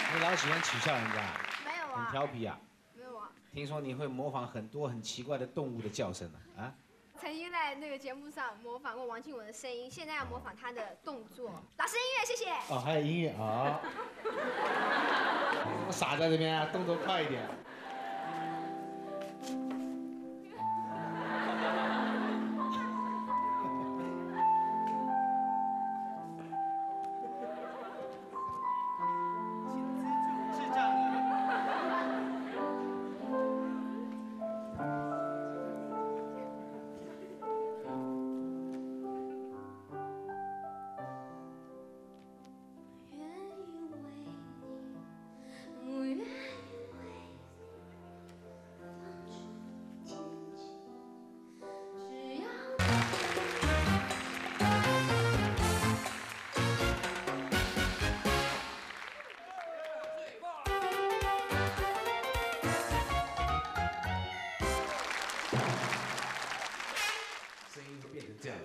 你老喜欢取笑人家？ 没有啊。 很调皮啊？ 没有啊。 听说你会模仿很多很奇怪的动物的叫声啊？ 曾经在那个节目上模仿过王靖雯的声音，现在要模仿她的动作。老师，音乐，谢谢。 哦，还有音乐啊？你怎么傻在这边啊？动作快一点。声音变成这样了。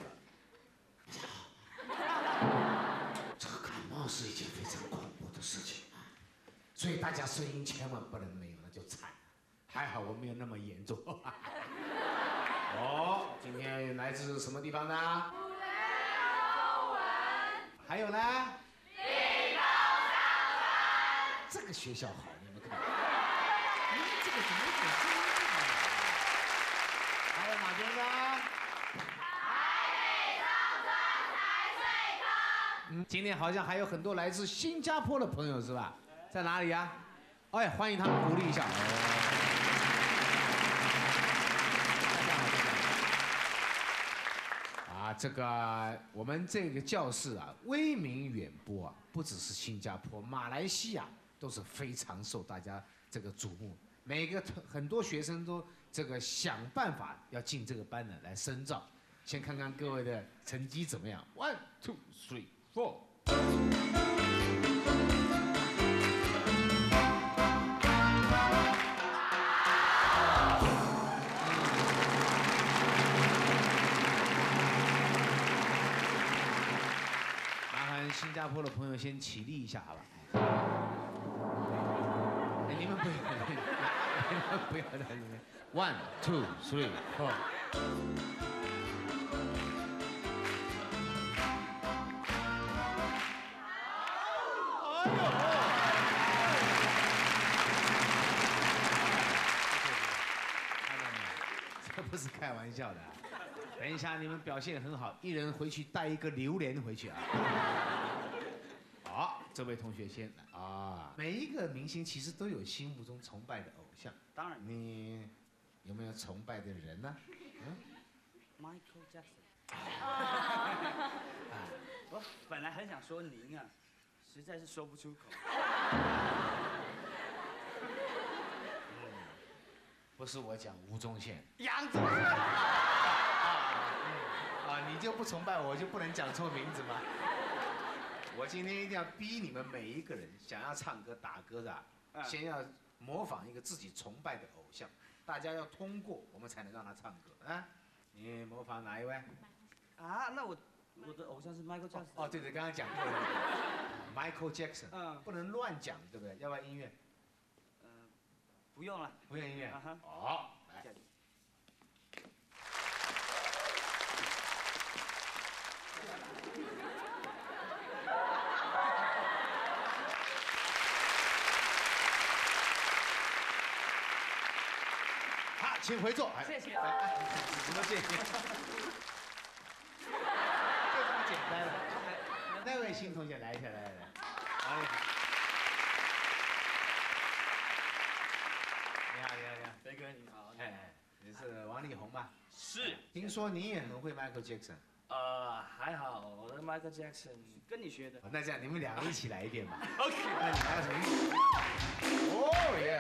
这个感冒是一件非常恐怖的事情啊，所以大家声音千万不能没有，那就惨了。还好我没有那么严重。哦，今天来自什么地方呢？ 古雷中文。 还有呢？ 岭东上村。 这个学校好，你们看。这个怎么有点声音啊？还有哪边呢？今天好像还有很多来自新加坡的朋友是吧？在哪里啊？哎，欢迎他们，鼓励一下。啊，这个我们这个教室啊，威名远播啊，不只是新加坡、马来西亚都是非常受大家这个瞩目。很多学生都这个想办法要进这个班呢来深造。先看看各位的成绩怎么样 ？1, 2, 3, 4。麻烦新加坡的朋友先起立一下，好吧？哎，你们不要，你们不要在里面。1, 2, 3, 4。这不是开玩笑的。等一下你们表现很好，一人回去带一个榴莲回去啊。好，这位同学先来啊。每一个明星其实都有心目中崇拜的偶像， 当然， 你有没有崇拜的人呢 ？Michael Jackson。我本来很想说您啊，实在是说不出口。 不是我讲吴宗宪， 杨宗宪。 你就不崇拜我，就不能讲错名字吗？我今天一定要逼你们每一个人，想要唱歌打歌的，先要模仿一个自己崇拜的偶像，大家要通过，我们才能让他唱歌啊。你模仿哪一位？ 啊，那我的偶像是 Michael Jackson。 哦，对对，刚刚讲过了，Michael Jackson。不能乱讲，对不对？要不要音乐？ 不用了， 不用音乐。好，来。好，请回座。 谢谢。 什么谢谢？就这么简单了。那位新同学来一下，来。你好， 飞哥你好。 哎，你是王力宏吧？ 是。 听说你也很会 Michael Jackson。 还好，我的 Michael Jackson 跟你学的。 那这样你们两个一起来一遍吧。 OK。 那你还有什么意思？哦耶！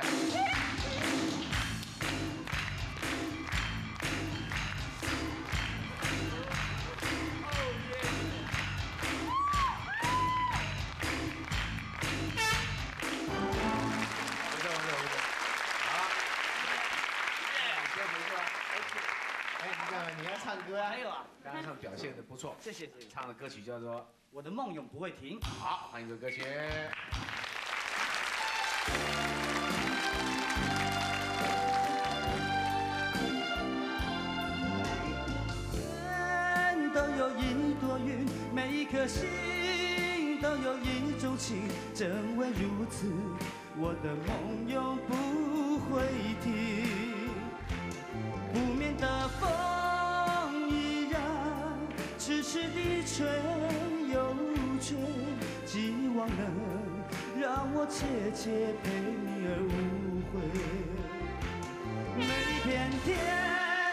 你要唱歌啊？ 还有啊， 刚刚表现的不错， 谢谢。 唱的歌曲叫做《 我的梦永不会停》。 好，欢迎这首歌曲。 颗心都有一种情，正为如此，我的梦永不会停。不眠的风依然痴痴地吹又吹，希望能让我切切陪你而无悔。每一片天。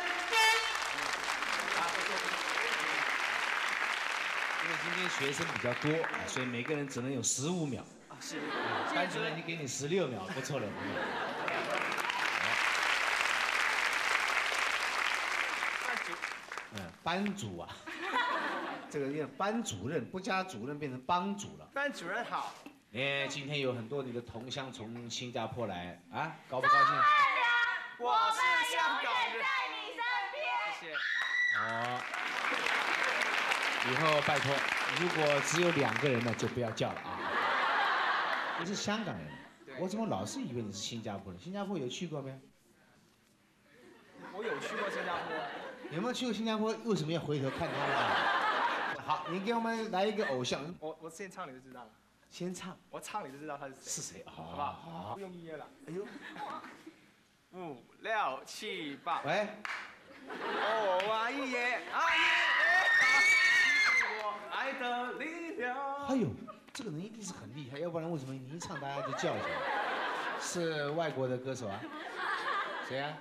因为今天学生比较多，所以每个人只能有15秒。 啊，是。 班主任已经给你16秒，不错了。班主啊，这个变班主任不加主任变成帮主了。 班主任好。 今天有很多你的同乡从新加坡来啊，高不高兴？ 我是香港人。在你身边。谢谢。 哦，以后拜托，如果只有2个人呢，就不要叫了啊。你是香港人，我怎么老是以为你是新加坡人？新加坡有去过没有？ 我有去过新加坡。 有没有去过新加坡？为什么要回头看他们？好，你给我们来一个偶像。 我先唱你就知道了。 先唱。 我唱你就知道他是谁。 是谁？ 好不好？好，不用音乐了。 哎呦。 5、6、7、8。 喂。 哦，阿爷，阿爷，我爱的力量。 哎呦，这个人一定是很厉害，要不然为什么你一唱大家就叫起来？是外国的歌手啊？谁啊？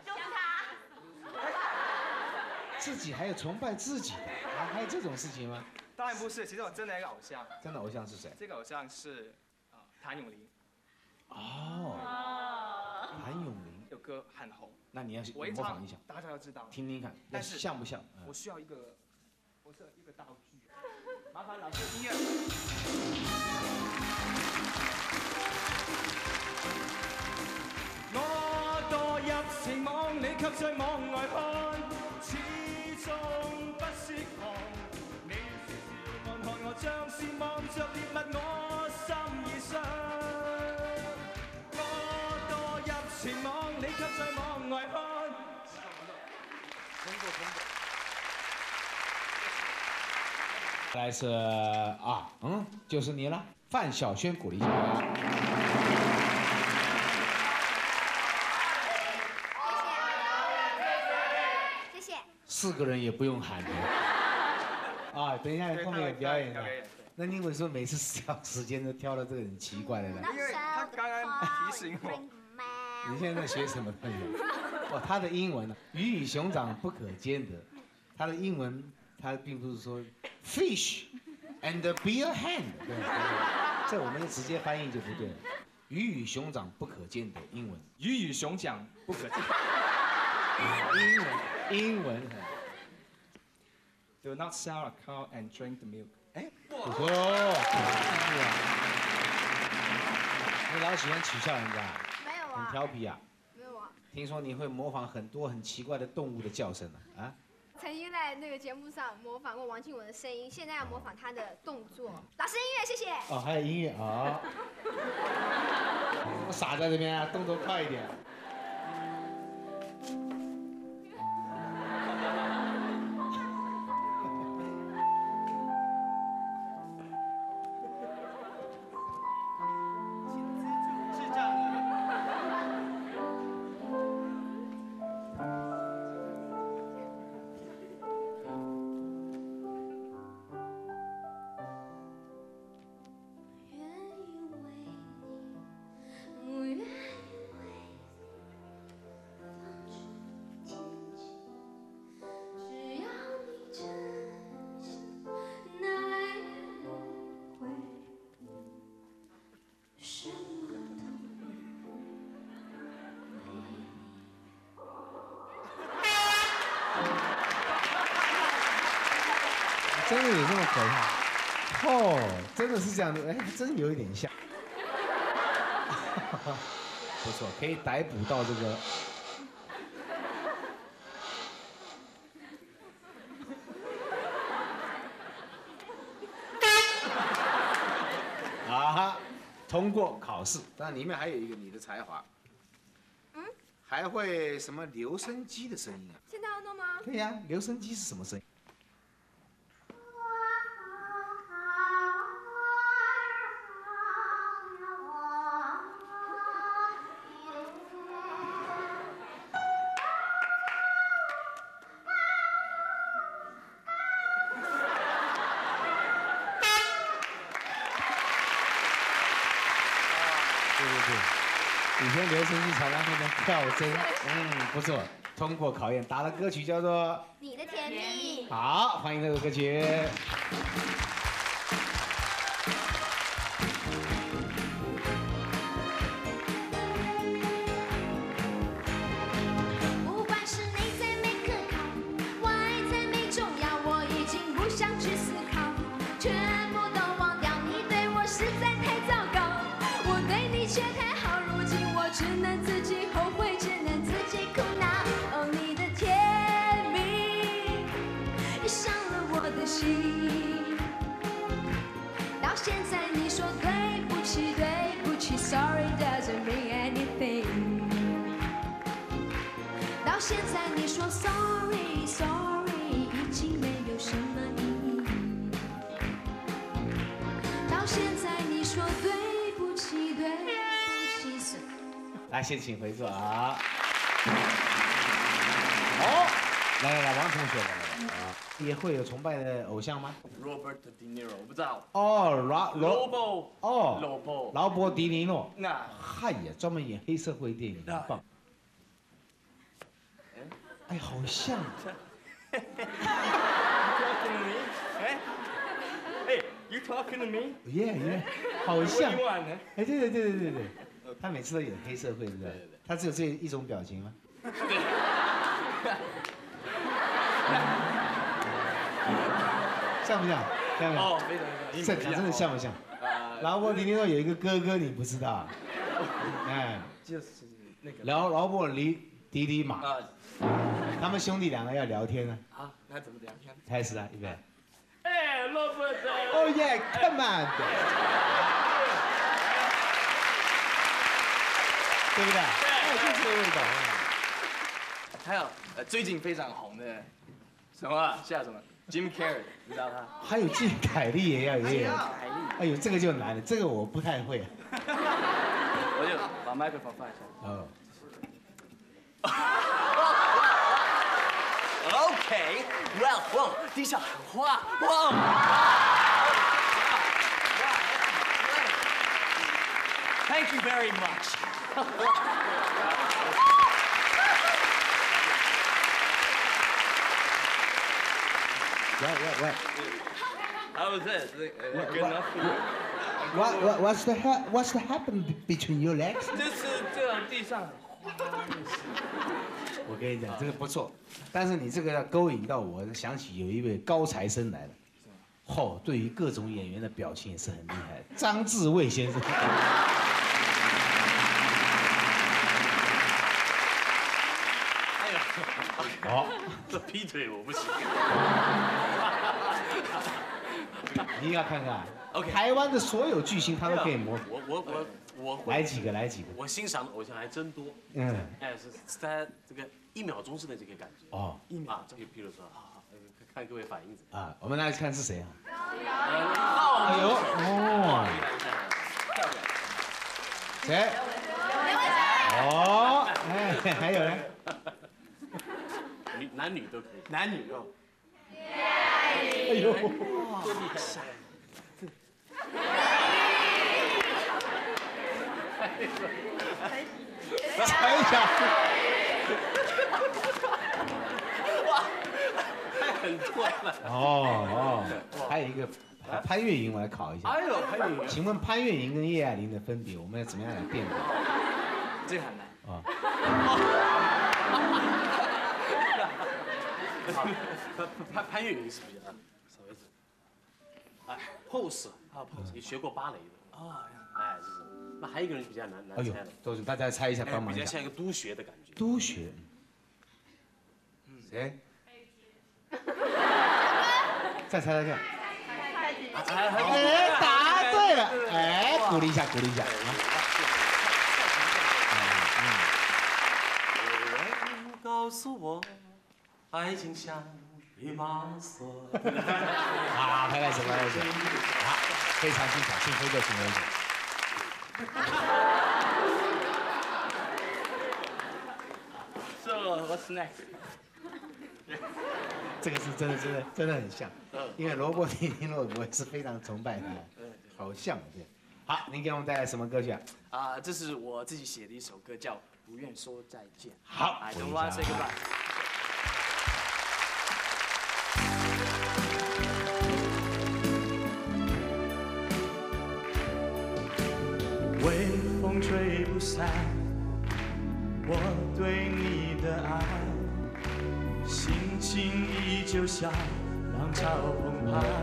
自己还有崇拜自己的啊？还有这种事情吗？ 当然不是，其实我真的一个偶像。 真的偶像是谁？ 这个偶像是谭咏麟。 哦，谭咏麟有歌很红。 那你要我模仿一下， 大家要知道。 听听看， 但是像不像？ 我需要一个道具，麻烦老师音乐。我墮入情網，你卻在網外看，始終不識航。你笑笑看看我，像是望着獵物，我心已傷。我墮入情網，你卻在網外看。 来是就是你了，范晓萱鼓励一下。 谢谢。 4个人也不用喊的。啊，等一下后面有表演的。那你为什么每次挑时间都挑了这个很奇怪的呢？ 因为他刚刚提醒我。 你现在在学什么东西？哦，他的英文呢，鱼与熊掌不可兼得。他的英文，他并不是说 fish and beer hand， 对，这我们直接翻译就不对了。鱼与熊掌不可兼得，英文。 鱼与熊掌不可兼得。 英文。 Do not sell a cow and drink the milk。哎， 不错，你老喜欢取笑人家。 没有啊。 很调皮啊。 没有啊。 听说你会模仿很多很奇怪的动物的叫声啊？ 曾经在那个节目上模仿过王靖雯的声音，现在要模仿她的动作。老师，音乐，谢谢。 哦，还有音乐啊。我傻在这边啊，动作快一点。真的有这么可怕？哦，真的是这样的，哎，真有一点像。不错，可以逮捕到这个。啊，通过考试，但里面还有一个你的才华。还会什么留声机的声音啊？ 现在要弄吗？ 对呀，留声机是什么声音？ 以前留声机常常会能跳针，不错，通过考验，打的歌曲叫做《 你的甜蜜》。 好，欢迎这首歌曲。 不管是内在没可靠，外在没重要，我已经不想去思考，全部都忘掉。你对我实在太糟糕，我对你却太好，如今我只能自己后悔，只能自己苦恼。哦，你的甜蜜伤了我的心，到现在你说对不起，对不起 ，Sorry doesn't mean anything。到现在你说 sorry sorry 已经没有什么意义。到现在你说对不起对不起。 来，先请回座啊。好，来，王同学来啊，也会有崇拜的偶像吗？ Robert De Niro，我不知道。 哦，劳勃迪尼诺。 那嗨呀，专门演黑社会电影，很棒。哎，好像。 You talking to me？ 耶，好像。 What do you want？ 哎，对，他每次都演黑社会，对不对？他只有这一种表情吗？像不像？像不像？ 哦，非常这真的像不像？劳勃迪尼诺有一个哥哥，你不知道？哎， 就是那个劳勃迪尼马，他们兄弟两个要聊天呢。 啊，那怎么聊天？ 开始了，预备。 哎，Robert。 Oh yeah, come on。对不对？哎，就这个味道。 还有最近非常红的什么叫什么 Jim Carrey， 你知道他？ 还有金凯利也要也有。 凯莉。 哎呦，这个就难了，这个我不太会。 我就把麦克风放一下。 哦。 Okay, well, 地上很滑，哇！ Thank you very much. What? How was it? Good enough for you? What's the happen between your legs? 就是这地上很滑。 我跟你讲，这个不错，但是你这个要勾引到我，想起有一位高材生来了。哦，对于各种演员的表情也是很厉害，张志卫先生。好， 这劈腿我不行。 你也要看看。 OK 台湾的所有巨星他都可以模仿。 我会来几个。 我欣赏的偶像还真多。哎，是在这个1秒钟之内就可以感觉。 哦。 啊，这个比如说，看各位反应。 啊，我们来看是谁啊？ 哎呦，哦。谁？哦，哎，还有呢？ 男女都可以。 男女哦。 哎呦， 这厉害。 猜一下。 哇，太很多了。 哦，还有一个潘粤云，我来考一下。 哎呦，潘粤云， 请问潘粤云跟叶爱玲的分别，我们要怎么样来辨别？ 这个很难。 啊。 潘粤云是比较稍微pose 啊 pose 也学过芭蕾的啊，哎是。 那还有一个人比较难猜的， 都是大家猜一下，帮忙一下。 比较像一个督学的感觉。 督学。谁？再猜。哎，答对了！哎，鼓励一下。 有人告诉我，爱情像一把锁。 好，拍手。好，非常精彩，请回座。 So what's next？ 这个是真的很像，因为罗伯·迪尼诺我也是非常崇拜他，好像对。 好，您给我们带来什么歌曲啊？ 这是我自己写的一首歌，叫《不愿说再见》。 好 I don't wanna say goodbye。 微风吹不散我对你的爱，心情依旧像浪潮澎湃，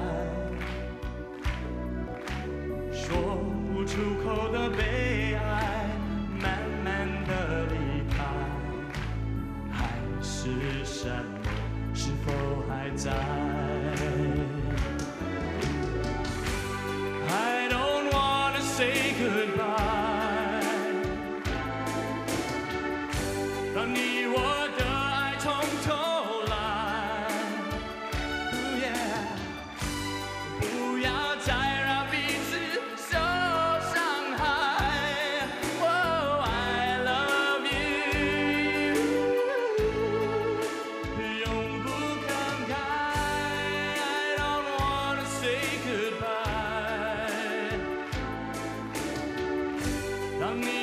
说不出口的悲哀，慢慢的离开，海誓山盟是否还在？ I don't wanna say goodbye， 让你我的爱从头来。不要再让彼此受伤害。Oh, I love you， 永不慷慨。I don't wanna say goodbye。 让你